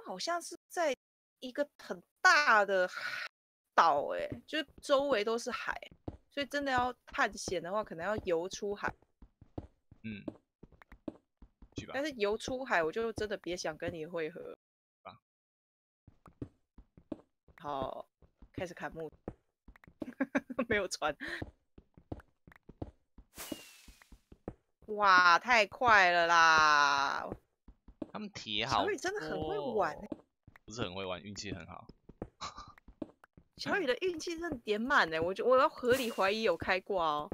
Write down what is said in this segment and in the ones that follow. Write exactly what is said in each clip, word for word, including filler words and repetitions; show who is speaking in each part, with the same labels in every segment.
Speaker 1: 们好像是在一个很大的岛，哎，就是周围都是海，所以真的要探险的话，可能要游出海。
Speaker 2: 嗯，去吧。
Speaker 1: 但是游出海，我就真的别想跟你会合。
Speaker 2: 啊、
Speaker 1: 好，开始砍木，没有船。哇，太快了啦！
Speaker 2: 他们铁好，
Speaker 1: 小雨真的很会玩、欸，
Speaker 2: 不是很会玩，运气很好。
Speaker 1: 小雨的运气真的点满哎，我觉我要合理怀疑有开挂哦。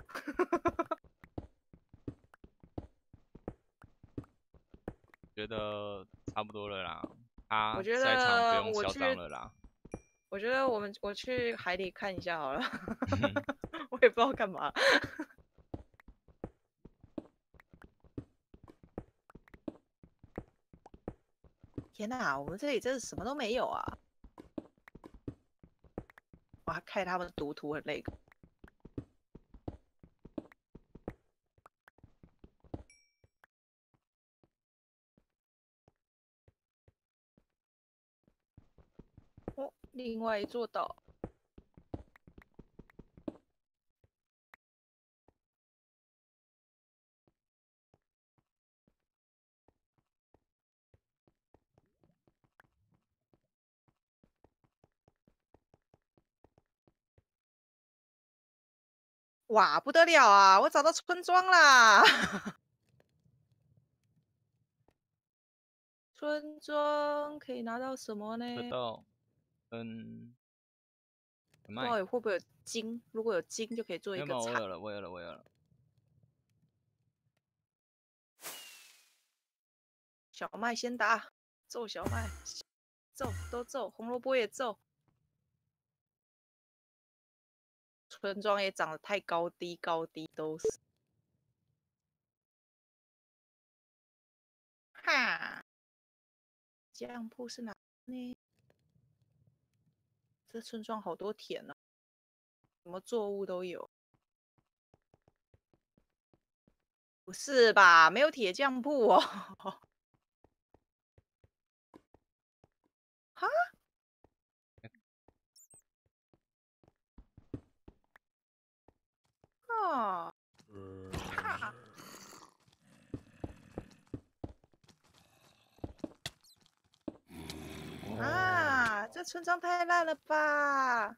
Speaker 2: 觉得差不多了啦，他
Speaker 1: 我觉
Speaker 2: 下一场
Speaker 1: 得
Speaker 2: 不用嚣张了啦。
Speaker 1: 我觉得我们我去海里看一下好了，我也不知道干嘛。天哪，我们这里真是什么都没有啊！哇，看他们读图很累。哦，另外一座岛。哇，不得了啊！我找到村庄啦！村庄可以拿到什么呢？
Speaker 2: 得到，嗯，
Speaker 1: 不知道会不会有金？如果有金，就可以做一个
Speaker 2: 没有，
Speaker 1: 铲。
Speaker 2: 我有了，我有了，我有了。
Speaker 1: 小麦先打，揍小麦，揍都揍，红萝卜也揍。村庄也长得太高低，高低都是。哈，酱铺是哪呢？这村庄好多田哦，什么作物都有。不是吧？没有铁匠铺哦。哈？啊！哈！啊！这村庄太烂了吧！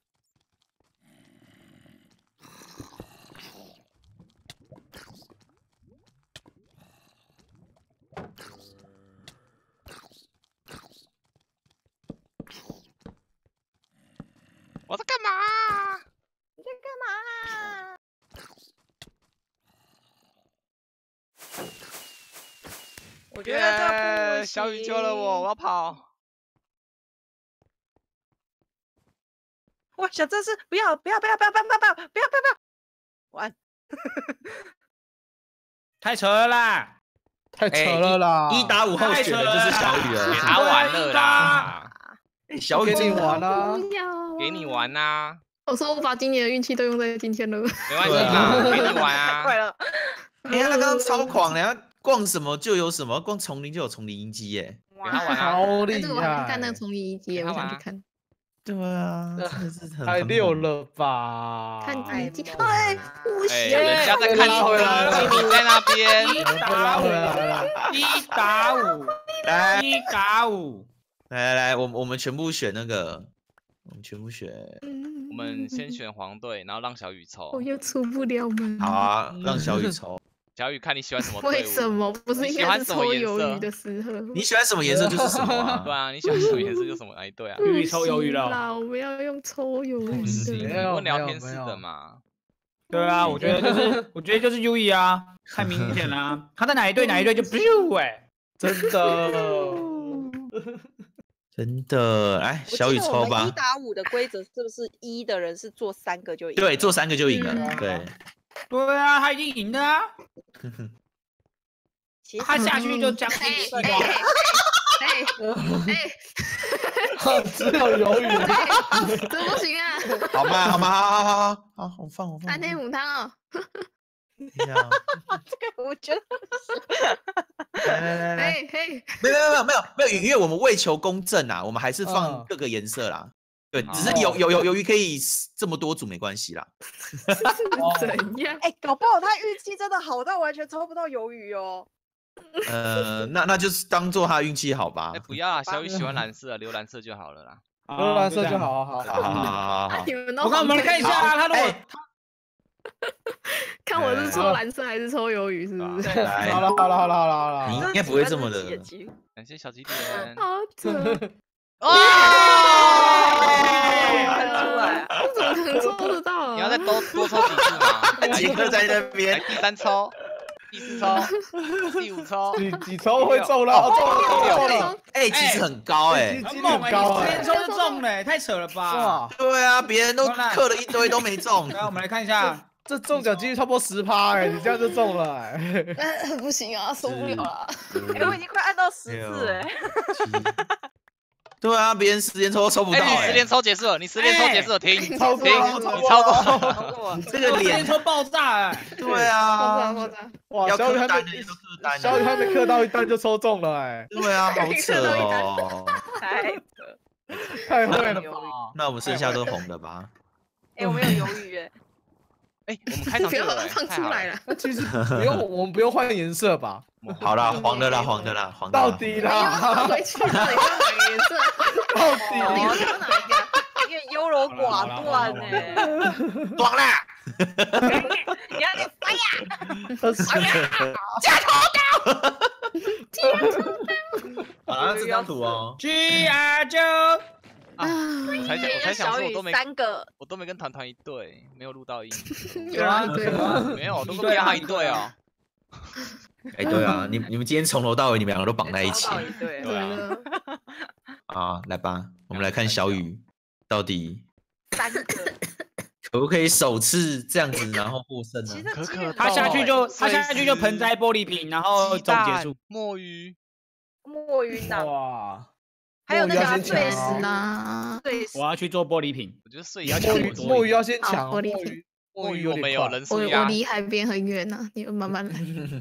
Speaker 2: 我在干嘛？
Speaker 1: 你在干嘛？我觉得这不行。
Speaker 2: 小雨救了我，我要跑。
Speaker 1: 我想这是不要不要不要不要不要不要不要不要不要不要！完，
Speaker 3: 太扯了啦！
Speaker 4: 太扯了啦！
Speaker 5: 一打五后选的就是小雨
Speaker 2: 给
Speaker 5: 了，
Speaker 2: 他玩了啦！
Speaker 5: 小雨
Speaker 4: 给你玩啊！
Speaker 6: 不要，
Speaker 2: 给你玩呐！
Speaker 6: 我说我把今年的运气都用在今天了。
Speaker 2: 没关系啦，给你玩啊！
Speaker 1: 快了！
Speaker 5: 哎，他刚刚超狂，人家逛什么就有什么，逛丛林就有丛林音机耶！
Speaker 2: 给他玩啊！
Speaker 4: 超厉
Speaker 6: 但是我还没
Speaker 4: 害！
Speaker 6: 看那个丛林一集，我想去看。
Speaker 5: 对啊，真的是很
Speaker 4: 太溜了吧！
Speaker 6: 看
Speaker 1: 太
Speaker 6: 一集，
Speaker 1: 猛
Speaker 6: 哎，
Speaker 1: 了
Speaker 6: 不
Speaker 2: 哎，
Speaker 6: 行，
Speaker 2: 人家在看
Speaker 4: 拉回来了
Speaker 2: 你，你在那边。
Speaker 3: 一打五，一打五，
Speaker 5: 来
Speaker 3: 一打五。
Speaker 5: 来来来，我们我们全部选那个，我们全部选。
Speaker 2: 我们先选黄队，然后让小雨抽
Speaker 6: 我。又出不了门。
Speaker 5: 好啊，让小雨抽。
Speaker 2: 小雨看你喜欢什么队伍？
Speaker 6: 为什么不是应该是抽鱿鱼的时候？
Speaker 5: 你喜欢什么颜色就是什么啊？
Speaker 2: 对啊，你喜欢什么颜色就什么哎，对啊。
Speaker 3: 鱼抽鱿鱼了。
Speaker 6: 啦，我们要用抽鱿鱼
Speaker 2: 行，
Speaker 6: 的。
Speaker 4: 没有
Speaker 2: 问聊
Speaker 4: 没有没有
Speaker 2: 天室的嘛。
Speaker 3: 对啊，我觉得就是，我觉得就是 U E 啊，太明显了啊。他在哪一队哪一队就 biu 哎，
Speaker 4: 真的，
Speaker 5: 真的，来小雨抽吧。
Speaker 1: 一打五的规则是不是一的人是做三个就赢？
Speaker 5: 对，做三个就赢了。
Speaker 6: 嗯
Speaker 5: 对，
Speaker 3: 对啊，他已经赢了啊，
Speaker 1: 其实
Speaker 3: 他下去就将
Speaker 6: 哎
Speaker 3: 西
Speaker 6: 哎
Speaker 3: 瓜。
Speaker 6: 哎哎，
Speaker 4: 只有鱿鱼。
Speaker 6: 这不行啊！
Speaker 5: 好嘛好嘛，好好好好好，我放我放。
Speaker 6: 三天五汤哦。
Speaker 5: 这样
Speaker 1: 这个我觉得
Speaker 5: 来来来来，
Speaker 6: 嘿嘿，
Speaker 5: 没有没有没有没有没有，因为我们为求公正啊，我们还是放
Speaker 4: 嗯
Speaker 5: 各个颜色啦。对，只是
Speaker 2: 哦
Speaker 5: 有有有鱿鱼可以这么多组没关系啦。
Speaker 6: 怎样？
Speaker 1: 哎、搞不好他运气真的好到完全抽不到鱿鱼哦。
Speaker 5: 呃，那那就是当做他运气好吧
Speaker 2: 哎，。不要啊，小雨喜欢蓝色，留蓝色就好了啦。
Speaker 4: 留蓝色就。好，好
Speaker 5: 好好好好好，
Speaker 6: 你们都
Speaker 3: 我看我们来看一下啊，他如果
Speaker 5: 哎
Speaker 6: 看我是抽蓝色还是抽鱿鱼，是不是？
Speaker 5: 来
Speaker 4: 好了，好了，好了，好了，好了。
Speaker 5: 你应该不会这么的。
Speaker 2: 感谢小鸡点。
Speaker 6: 好扯，
Speaker 2: 哇！
Speaker 1: 看出来啊，
Speaker 6: 我怎么可能抽得到啊？
Speaker 2: 你要再多多抽几次吗？
Speaker 5: 杰克在那
Speaker 2: 来
Speaker 5: 边，
Speaker 2: 第三抽，第四抽，第五抽，
Speaker 4: 几几抽会中了？哦，中了，中了，中了！
Speaker 5: 哎，其实很高哎。
Speaker 4: 几率
Speaker 3: 很猛哎，
Speaker 4: 很高哎
Speaker 3: 你直！接抽就中了，太扯了吧！
Speaker 4: 哇，
Speaker 5: 对啊，别人都刻了一堆都没中。
Speaker 3: 来，我们来看一下，
Speaker 4: 这中奖几率差不多十趴哎，你这样就中了哎。
Speaker 6: 呃不行啊，受不了了。
Speaker 1: 哎、我已经快按到十次哎、
Speaker 5: 对啊，别人十连抽都抽不到
Speaker 2: 哎，你十
Speaker 5: 哎
Speaker 2: 连。抽结束了，你十连抽结束了，停，
Speaker 4: 超过
Speaker 2: 停，
Speaker 4: 了，
Speaker 2: 你超过。
Speaker 1: 超过
Speaker 5: 这个
Speaker 3: 我直接
Speaker 5: 脸，
Speaker 3: 抽爆炸哎！
Speaker 5: 对
Speaker 6: 爆炸
Speaker 5: 啊，
Speaker 6: 爆炸！
Speaker 4: 哇，
Speaker 5: 要
Speaker 4: 小雨还
Speaker 5: 刻单的
Speaker 4: 没，
Speaker 5: 就刻单
Speaker 4: 小雨还
Speaker 5: 的。
Speaker 4: 没刻到一单就抽中了哎，
Speaker 5: 对啊，好扯哦。
Speaker 1: 太扯。
Speaker 4: 太会了吧！
Speaker 5: 那我们剩下都红的吧？
Speaker 1: 哎、我们有鱿鱼哎、
Speaker 2: 哎，我们开场
Speaker 6: 不要
Speaker 2: 就有了，
Speaker 6: 把它放出来
Speaker 2: 了。
Speaker 6: 了。
Speaker 4: 那其实不用，我们不用换颜色吧？
Speaker 5: 好啦，黄的啦，黄的啦，黄的啦。
Speaker 4: 到底
Speaker 6: 没有放
Speaker 4: 啦，
Speaker 6: 回去，到底要哪个颜色？
Speaker 4: 到底
Speaker 6: 你要
Speaker 1: 哦
Speaker 6: 抽哪一个？
Speaker 1: 因为优柔寡断哎、
Speaker 5: 爽啦！
Speaker 1: 你要你哎呀，
Speaker 5: 好啦，这张图哦。
Speaker 3: G R 九，
Speaker 2: 啊！我才想，我才想
Speaker 1: 小雨
Speaker 2: 说我都没，
Speaker 1: 三个，
Speaker 2: 我都没跟团团一队，没有录到音。
Speaker 6: 有啊，对啊，
Speaker 2: 没有，我都跟别他一队哦。
Speaker 5: 哎，对啊，你你们今天从头到尾，你们两个都绑在一起
Speaker 1: 抽到一对
Speaker 2: 对啊
Speaker 6: 真的。
Speaker 5: 啊！来吧，我们来看小雨到底
Speaker 1: 三个，
Speaker 5: 可不可以首次这样子，然后获胜
Speaker 1: 其实
Speaker 5: 呢？
Speaker 2: 可可
Speaker 1: 几率很
Speaker 3: 他下去就
Speaker 2: 哦
Speaker 3: 他下去就盆栽玻璃瓶，然后
Speaker 2: 鸡
Speaker 3: 总结
Speaker 2: 蛋
Speaker 3: 束。
Speaker 2: 墨鱼，
Speaker 1: 墨鱼脑，
Speaker 4: 哇！
Speaker 1: 还有那个啊
Speaker 4: 墨鱼要先
Speaker 1: 碎石
Speaker 4: 抢哦
Speaker 6: 啦，
Speaker 1: 碎石
Speaker 3: 我要去做玻璃瓶，
Speaker 2: 我觉得睡
Speaker 3: 要
Speaker 2: 觉
Speaker 4: 墨鱼
Speaker 3: 抢
Speaker 4: 墨鱼要先抢，
Speaker 6: 好玻璃
Speaker 4: 墨鱼
Speaker 2: 墨鱼
Speaker 4: 有
Speaker 2: 我们有
Speaker 4: 点快
Speaker 6: 我我
Speaker 2: 人数压，
Speaker 6: 离海边很远呢，你们慢慢来。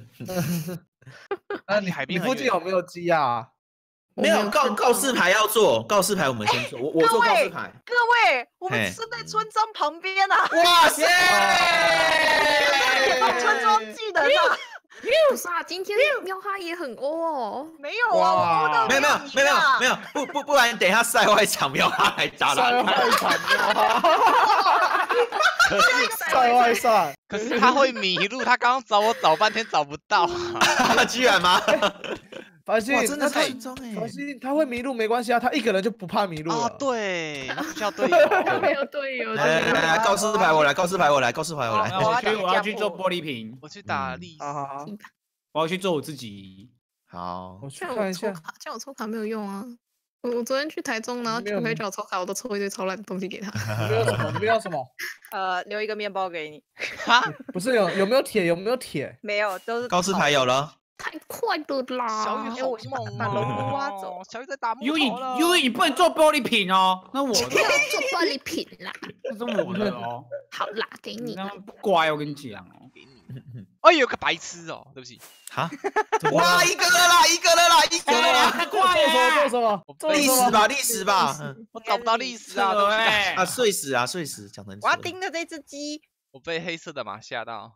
Speaker 4: 那
Speaker 2: 你海边
Speaker 4: 你附近
Speaker 2: 很远
Speaker 4: 有没有鸡啊？
Speaker 5: 没有告
Speaker 6: 看到
Speaker 5: 告示牌要做，告示牌我们先做，我我做告示牌。
Speaker 1: 各位，我
Speaker 5: 嘿
Speaker 1: 们是在村庄旁边啊，
Speaker 5: 哇塞！
Speaker 1: 村庄技能啊，
Speaker 6: 不是啊，今天喵哈也很欧哦。
Speaker 1: 没有啊，我摸到
Speaker 5: 没有没有没有没有没
Speaker 1: 有，
Speaker 5: 有，不不不然等一下赛外场没有他来打
Speaker 4: 赛
Speaker 5: 了。
Speaker 4: 外场啊！赛外赛，
Speaker 2: 可是他会迷路，他刚刚找我找半天找不到。
Speaker 5: 居然吗？
Speaker 4: 繁星
Speaker 5: 哇，真的
Speaker 4: 那他
Speaker 5: 是村庄哎
Speaker 4: 繁！星他会迷路没关系啊，他一个人就不怕迷路
Speaker 2: 啊，
Speaker 4: 了。
Speaker 2: 对，他不需要队
Speaker 6: 没
Speaker 2: 友。
Speaker 6: 有队友，
Speaker 5: 来来来来，告示牌我来，告示牌我来，告示牌我来。
Speaker 3: 那我去
Speaker 1: 我要
Speaker 3: 我要去
Speaker 1: 打
Speaker 3: 做玻璃瓶，
Speaker 2: 我去打历史，
Speaker 4: 好好好，
Speaker 3: 我要去做我自己。
Speaker 5: 好，
Speaker 4: 我去
Speaker 6: 叫
Speaker 4: 看一下。
Speaker 6: 我抽卡，叫我抽卡没有用啊。我我昨天去台中，然后
Speaker 4: 没有
Speaker 6: 就可以叫我抽卡，我都抽一堆超烂的东西给他。
Speaker 4: 你们要什么？你们要什么？
Speaker 1: 呃，留一个面包给你，
Speaker 2: 哈，
Speaker 4: 不是有有没有铁？有没有铁？
Speaker 1: 没有，都是
Speaker 5: 告示牌有了。
Speaker 6: 太快了啦！
Speaker 2: 小雨好
Speaker 1: 哎我先把
Speaker 2: 猛
Speaker 1: 把龙骨挖
Speaker 2: 哦
Speaker 1: 走，
Speaker 2: 小雨在打木
Speaker 3: 优颖
Speaker 2: 头了。
Speaker 3: 优颖，你不能做玻璃瓶哦，那我的
Speaker 6: 不要做玻璃瓶啦。
Speaker 3: 那是我的哦，
Speaker 6: 好啦，给你
Speaker 3: 那不乖，我跟你讲哦。
Speaker 2: 给你。哎，有个白痴哦，对不起，
Speaker 5: 哈？哇，一个了啦，一个了啦，一个了
Speaker 3: 哎，
Speaker 5: 啦！
Speaker 3: 太
Speaker 4: 做
Speaker 3: 快
Speaker 4: 什么？
Speaker 3: 了
Speaker 4: 做！什么？做什么？
Speaker 5: 历史吧，历史吧。嗯
Speaker 2: 我找不到历史啊，
Speaker 3: 扯
Speaker 2: 对不起
Speaker 3: 哎
Speaker 5: 啊，碎石啊，碎石，讲成
Speaker 1: 我要盯着这只鸡，
Speaker 2: 我被黑色的马吓到。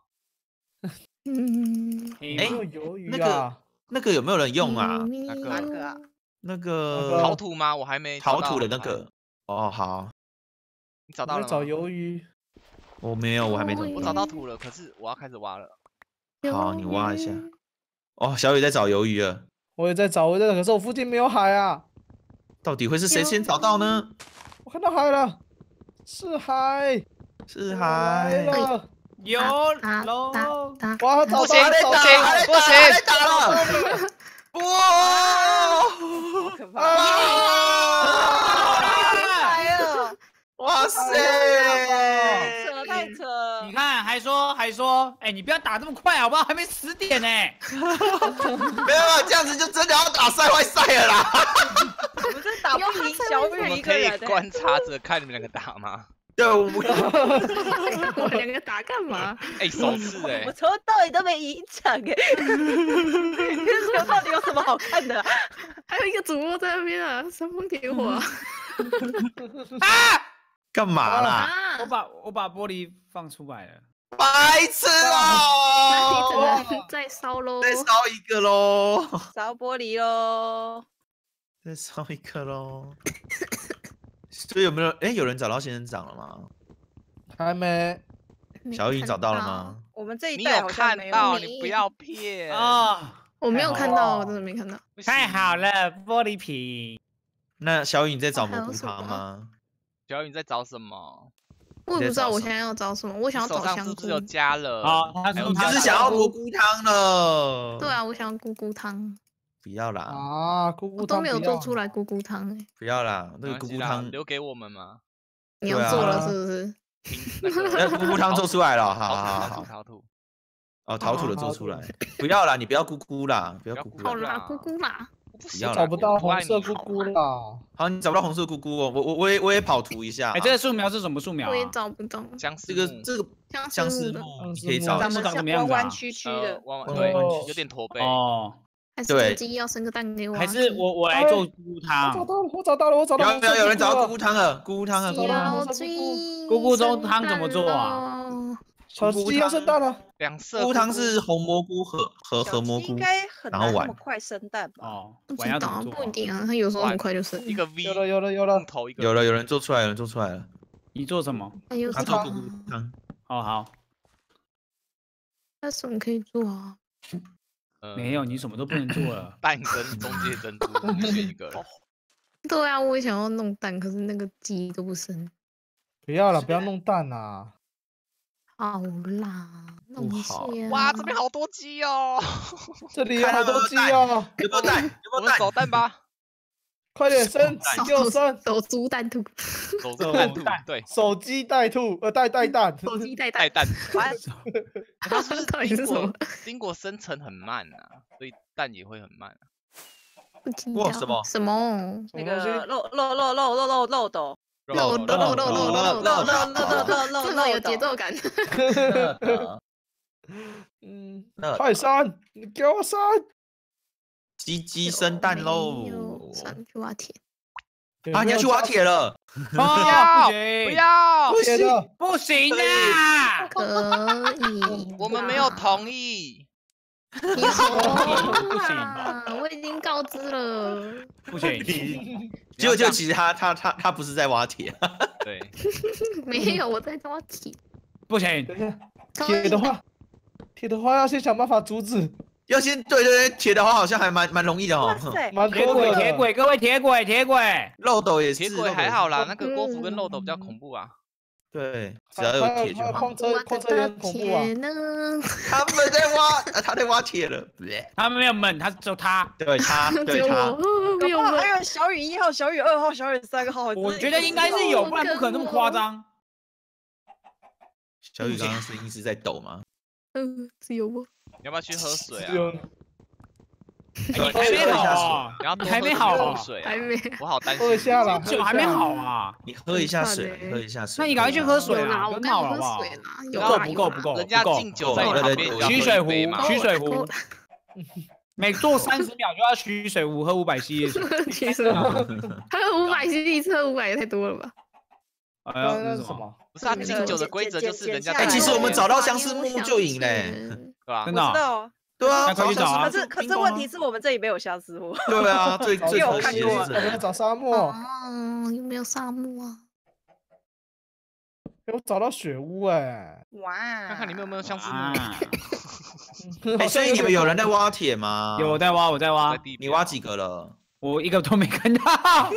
Speaker 6: 嗯，
Speaker 5: 哎
Speaker 3: 哎
Speaker 4: 没有鱿鱼
Speaker 5: 那个
Speaker 4: 啊！
Speaker 5: 那个有没有人用啊？
Speaker 2: 那个
Speaker 1: 哪个啊？
Speaker 5: 那
Speaker 4: 那
Speaker 5: 个
Speaker 4: 个
Speaker 2: 陶土吗？我还没找
Speaker 5: 陶
Speaker 2: 到
Speaker 5: 土的那个。哦，好，
Speaker 2: 你找到了
Speaker 4: 我在找
Speaker 2: 吗？
Speaker 4: 鱿鱼。
Speaker 5: 我没有，我还没找
Speaker 6: 鱿鱼
Speaker 2: 我
Speaker 5: 到。
Speaker 2: 找到土了，可是我要开始挖了。
Speaker 5: 好，你挖一下。哦，小雨在找鱿鱼了，
Speaker 4: 我也在找，我也在找，可是我附近没有海啊！
Speaker 5: 到底会是谁先找到呢？
Speaker 4: 我看到海了，是海，
Speaker 5: 是
Speaker 4: 来
Speaker 5: 海。
Speaker 4: 了！
Speaker 3: 有
Speaker 6: 打
Speaker 3: 喽，
Speaker 6: 打
Speaker 4: 我要找
Speaker 2: 不
Speaker 4: 到
Speaker 2: 行不行
Speaker 4: 找到海
Speaker 2: 不行
Speaker 5: 还在打了！哇！
Speaker 1: 好可怕！
Speaker 5: 啊！
Speaker 1: 来了，
Speaker 5: 哇塞！
Speaker 1: 扯太扯
Speaker 3: 你，看还说还说，哎，你不要打这么快好不好？还没十点呢。
Speaker 5: 没有没有，这样子就真的要打赛外赛了啦！
Speaker 1: 我们这打不赢小雨
Speaker 2: 我们
Speaker 1: 一个
Speaker 2: 可以
Speaker 1: 人欸。
Speaker 2: 观察着看你们两个打吗？
Speaker 5: 对，我们
Speaker 6: 我两个打干嘛？
Speaker 2: 哎，首次哎
Speaker 1: 我，从头到尾都没赢场哎，这个到底有什么好看的啊？
Speaker 6: 还有一个主播在那边啊，煽风点火啊！
Speaker 5: 干嘛啦？
Speaker 6: 啊
Speaker 3: 我把我把玻璃放出来了。
Speaker 5: 白痴
Speaker 6: 那你只
Speaker 5: 哦！
Speaker 6: 能再烧喽。
Speaker 5: 再烧一个喽，
Speaker 1: 烧玻璃喽！
Speaker 5: 再烧一个喽。所以有没有？哎，有人找到仙人掌了吗？
Speaker 4: 还没。
Speaker 6: 没
Speaker 5: 小雨你
Speaker 6: 看
Speaker 5: 找到了
Speaker 6: 到？
Speaker 5: 吗？
Speaker 1: 我们这一
Speaker 2: 你有
Speaker 1: 代好像
Speaker 2: 看
Speaker 1: 没有
Speaker 2: 到？
Speaker 6: 没
Speaker 2: 你不要骗
Speaker 3: 啊！
Speaker 6: 我没有看
Speaker 3: 太好
Speaker 6: 到，
Speaker 3: 了
Speaker 6: 我真的没看到。
Speaker 2: 不行
Speaker 3: 太好了，玻璃瓶。
Speaker 5: 那小雨你在找蘑菇
Speaker 6: 还有什么
Speaker 5: 汤吗？
Speaker 2: 小雨你在找什么？
Speaker 6: 我也不知道我
Speaker 5: 你在找什么
Speaker 6: 现在要找什么，我想要
Speaker 2: 你手上
Speaker 6: 找香菇。
Speaker 2: 是不是有加了？
Speaker 3: 好他说
Speaker 2: 还有
Speaker 5: 你
Speaker 3: 他
Speaker 5: 就是想要蘑菇汤了？
Speaker 6: 对，啊，我想要菇菇汤，
Speaker 5: 不要啦，
Speaker 4: 啊，姑姑
Speaker 6: 我都没有
Speaker 4: 汤不要
Speaker 6: 做出来菇菇汤哎。
Speaker 5: 不要啦，那个
Speaker 2: 没关系啦
Speaker 5: 菇菇汤，
Speaker 2: 留给我们嘛。
Speaker 6: 你
Speaker 5: 对啊
Speaker 6: 要做了是不是？
Speaker 2: 听那个
Speaker 5: 那菇菇汤做出来了，好好好好
Speaker 2: 陶土，陶土，
Speaker 5: 哦，陶土的
Speaker 4: 好
Speaker 5: 做出来，不要啦，你不要咕咕啦，不要咕咕
Speaker 6: 好
Speaker 5: 啦。
Speaker 6: 啦，菇菇啦。
Speaker 2: 不
Speaker 5: 要啦
Speaker 4: 找不到红色
Speaker 2: 菇
Speaker 4: 姑姑啦。
Speaker 5: 好，你找不到红色咕咕哦，我我我也我也跑图一下啊。
Speaker 3: 哎，这个树苗是什么树苗
Speaker 6: 我也
Speaker 3: 啊？
Speaker 6: 找不到。
Speaker 2: 相思
Speaker 5: 这个
Speaker 2: 木
Speaker 5: 这个
Speaker 6: 相
Speaker 5: 相
Speaker 6: 思木的，
Speaker 5: 思木，你
Speaker 4: 相思木
Speaker 5: 可以找一下
Speaker 3: 长得长什么样
Speaker 1: 弯
Speaker 3: 子啊
Speaker 1: 弯曲曲
Speaker 2: 呃
Speaker 1: 的，
Speaker 2: 弯弯
Speaker 5: 哦
Speaker 2: 对，有点驼背。
Speaker 3: 哦，
Speaker 6: 还是
Speaker 5: 对
Speaker 6: 这鸡要生个蛋给我啊？
Speaker 3: 还是我我来
Speaker 4: 哎
Speaker 3: 做菇
Speaker 4: 我找
Speaker 3: 汤。
Speaker 4: 到了，我找到了，我找到了。
Speaker 5: 有没有有人找到咕
Speaker 4: 姑
Speaker 5: 咕汤了？咕咕汤了，咕咕汤了。
Speaker 6: 小鸡
Speaker 3: 菇菇粥汤怎么做啊
Speaker 6: 啊？
Speaker 4: 小鸡要生蛋了。
Speaker 2: 两色
Speaker 5: 咕咕汤是红蘑菇和和
Speaker 1: 小
Speaker 5: 和蘑菇，
Speaker 1: 鸡应该很
Speaker 5: 然后玩
Speaker 1: 难那么快生蛋吧？
Speaker 3: 哦，
Speaker 6: 不
Speaker 3: 碗要
Speaker 6: 知道，
Speaker 3: 怎么做啊？
Speaker 6: 不一定啊，它有时候很快就生。
Speaker 2: 一个 V，
Speaker 4: 有了有了有了
Speaker 2: 木头一个
Speaker 5: 有了有人做出来了，有人做出来了。
Speaker 3: 你做什么？
Speaker 6: 还有什
Speaker 5: 他做咕
Speaker 6: 么？
Speaker 5: 咕汤，
Speaker 3: 哦，好，
Speaker 6: 还有什么可以做啊？
Speaker 2: 呃
Speaker 3: 没有，你什么都不能做了。
Speaker 2: 蛋跟中介珍珠，你选一个。
Speaker 6: 对啊，我也想要弄蛋，可是那个鸡都不生。
Speaker 4: 不要了，不要弄蛋啦。
Speaker 6: 好啦，弄一
Speaker 5: 好
Speaker 6: 些啊。
Speaker 2: 哇，这边好多鸡哦！
Speaker 4: 这里有好多鸡哦，
Speaker 5: 有没有蛋？有
Speaker 2: 我们
Speaker 5: 没有蛋？
Speaker 2: 走蛋吧，
Speaker 4: 快点生，给我生。
Speaker 6: 守株待兔，
Speaker 2: 走
Speaker 3: 走
Speaker 2: 蛋兔
Speaker 3: 蛋，
Speaker 2: 对，
Speaker 4: 手鸡带兔，呃，带带蛋。
Speaker 6: 守鸡待
Speaker 2: 带
Speaker 6: 蛋。
Speaker 2: 蛋。
Speaker 1: 完
Speaker 2: 它是不是
Speaker 6: 到底是
Speaker 2: 经
Speaker 6: 什么
Speaker 2: 过经过生成很慢啊，所以蛋也会很慢啊。
Speaker 6: 不知道
Speaker 5: 哇什么
Speaker 6: 什么？
Speaker 1: 那
Speaker 4: 什么东西
Speaker 1: 个漏漏漏漏漏漏漏斗，
Speaker 6: 漏漏漏漏漏漏漏漏
Speaker 1: 漏漏漏漏
Speaker 6: 这么有
Speaker 1: 漏
Speaker 6: 节奏感。
Speaker 4: 嗯，
Speaker 5: 那
Speaker 4: 快删，你给我删。
Speaker 5: 鸡鸡生蛋
Speaker 6: 有
Speaker 5: 喽！
Speaker 6: 算了，去挖铁。
Speaker 5: 啊，你要去挖铁了？
Speaker 3: 啊，不
Speaker 2: 不
Speaker 3: 行，
Speaker 2: 要，
Speaker 4: 铁的，
Speaker 3: 不行啊！
Speaker 6: 可以。
Speaker 2: 我们没有同意。
Speaker 6: 有
Speaker 3: 不行
Speaker 6: 啊，我已经告知了。
Speaker 3: 不行，
Speaker 5: 结果就其实他他他他不是在挖铁，
Speaker 2: 对，
Speaker 6: 没有，我在挖铁。
Speaker 3: 不行，
Speaker 4: 等一下，铁的话，铁的话要先想办法阻止，
Speaker 5: 要先对对对，铁的话好像还蛮蛮容易的哦。
Speaker 1: 哇塞，
Speaker 4: 蛮
Speaker 3: 铁轨，
Speaker 4: 多的。
Speaker 3: 铁轨，各位铁轨，铁轨，
Speaker 5: 漏斗也是，
Speaker 2: 铁
Speaker 5: 漏斗也是
Speaker 2: 轨还好啦，那个锅服跟漏斗比较恐怖啊。
Speaker 5: 对，只
Speaker 4: 还
Speaker 5: 要有
Speaker 4: 还
Speaker 5: 铁就好
Speaker 4: 还有矿。车，
Speaker 6: 挖得到
Speaker 4: 矿车也很恐怖啊。
Speaker 6: 铁呢？
Speaker 5: 他们在挖，啊他在挖铁了。
Speaker 3: 他没有门，他只有他。
Speaker 5: 对他，
Speaker 6: 只
Speaker 5: 对他，
Speaker 6: 有我，没有我
Speaker 1: 搞不好还。有小雨一号、小雨二号、小雨三号。
Speaker 3: 我觉得应该是有，不然不可能那么夸张。
Speaker 5: 小雨刚刚声音是在抖吗？
Speaker 6: 嗯，只有我。
Speaker 2: 你要不要去喝水啊？
Speaker 4: 只有
Speaker 3: 你还没好啊？
Speaker 2: 你要多
Speaker 3: 你还没
Speaker 2: 喝
Speaker 3: 好啊？
Speaker 2: 点水啊
Speaker 6: 还没。
Speaker 2: 我好担心。
Speaker 4: 喝一下啦，
Speaker 3: 酒还没好啊？
Speaker 5: 你喝一下水
Speaker 6: 很，快嘞
Speaker 5: 喝一下水。
Speaker 3: 那你赶快去喝水
Speaker 6: 有啦，
Speaker 3: 啊，很
Speaker 6: 我刚
Speaker 3: 好好不好
Speaker 6: 有喝水？啦，有
Speaker 3: 不够
Speaker 6: 啦
Speaker 3: 不够不够，
Speaker 2: 人家
Speaker 3: 不够
Speaker 2: 敬酒在你旁边，你要
Speaker 3: 取水壶
Speaker 2: 喝一杯嘛，
Speaker 3: 取水壶
Speaker 6: 够，
Speaker 3: 每做三十秒就要取水壶，喝五百 C 的水。
Speaker 6: 其实还有五百 C D 车，五百也太多了吧？
Speaker 3: 哎呀，
Speaker 4: 那
Speaker 3: 这是什么？
Speaker 4: 是什么？
Speaker 2: 不是啊，
Speaker 1: 那个
Speaker 2: 敬酒的规则就是人家
Speaker 5: 哎，
Speaker 1: 哎
Speaker 5: 其实我们找到相思
Speaker 6: 我
Speaker 5: 木就赢嘞。
Speaker 2: 对吧
Speaker 3: 真？
Speaker 1: 我
Speaker 3: 的啊？
Speaker 1: 知道啊，
Speaker 5: 对啊，
Speaker 3: 那快去找啊
Speaker 1: 可是可是问题是我们这里没有相思木。
Speaker 5: 对啊，最最
Speaker 1: 有
Speaker 5: 可惜
Speaker 1: 看过啊
Speaker 5: 的是这个。
Speaker 4: 我们要找沙漠，
Speaker 6: 哦，有没有沙漠啊？
Speaker 4: 哎我找到雪屋哎。
Speaker 1: 哇，
Speaker 2: 看看里面有没有相思木。
Speaker 3: 啊，
Speaker 5: 哎，所以你们有人在挖铁吗？
Speaker 3: 有我在挖，我在挖
Speaker 2: 在，地
Speaker 5: 你挖几个了？
Speaker 3: 我一个都没看到。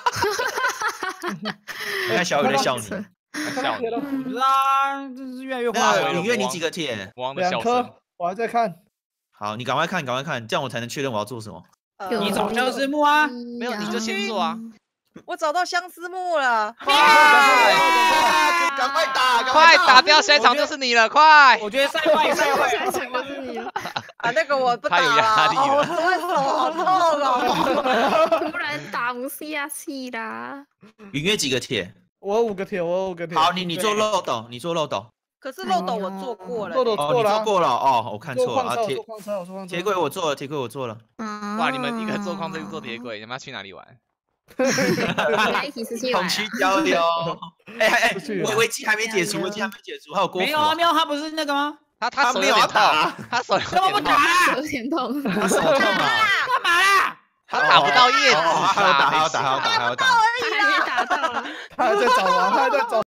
Speaker 5: 你看小雨在笑你。
Speaker 2: 笑你
Speaker 4: 铁了
Speaker 3: 不知道啊，这是越来越花了。
Speaker 5: 那你约你几个铁？
Speaker 2: 国王的
Speaker 4: 两
Speaker 2: 笑声。
Speaker 4: 颗，我还在看。
Speaker 5: 好，你赶快看，赶快看，这样我才能确认我要做什么。
Speaker 1: 呃
Speaker 3: 你找相思木啊？
Speaker 2: 没有你就先做啊。
Speaker 1: 我找到相思木了。
Speaker 5: 快，赶快打，
Speaker 2: 快打掉，下一场就是你了，快！
Speaker 3: 我觉得赛坏赛坏。
Speaker 6: 下一场就是你了，
Speaker 1: 啊，那个我不打
Speaker 2: 他有压力
Speaker 1: 了，哦
Speaker 2: 了
Speaker 1: 我手会手好痛哦。
Speaker 6: 突然打不下去啦。
Speaker 5: 你约几个铁？
Speaker 4: 我有五个铁，我有五个铁。
Speaker 5: 好，你你做漏斗，你做漏斗。
Speaker 1: 可是漏斗我做过了、
Speaker 4: 漏斗
Speaker 1: 欸，
Speaker 5: 哦，你
Speaker 4: 做了啊
Speaker 5: 做过了哦，我看错了啊。铁
Speaker 4: 做矿车，我做矿车。
Speaker 5: 铁轨我做了，铁轨我做了。
Speaker 6: 啊
Speaker 2: 哇，你们一个做矿车，一个做铁轨，你们要去哪里玩？
Speaker 6: 来一起吃鸡
Speaker 5: 同
Speaker 6: 玩。
Speaker 5: 区交流。哎哎哎，
Speaker 4: 出去啊
Speaker 5: 危危机还没解除，
Speaker 6: 加油
Speaker 5: 危机还没解除，还有郭
Speaker 3: 没有啊，
Speaker 5: 芙啊
Speaker 3: 没有，他不是那个吗？
Speaker 2: 他他
Speaker 5: 他没有要
Speaker 2: 手有点
Speaker 5: 打
Speaker 2: 痛，他手有
Speaker 3: 怎么不
Speaker 2: 点痛，
Speaker 3: 打啦？
Speaker 6: 有点痛。
Speaker 5: 他手痛啊。
Speaker 3: 干嘛啦？
Speaker 2: 他打不到叶子
Speaker 5: 哦，还要打，还要打，还要
Speaker 2: 打。
Speaker 5: 打，还要打。
Speaker 6: 他还没打到啊。
Speaker 4: 他还在找啊，他还在找。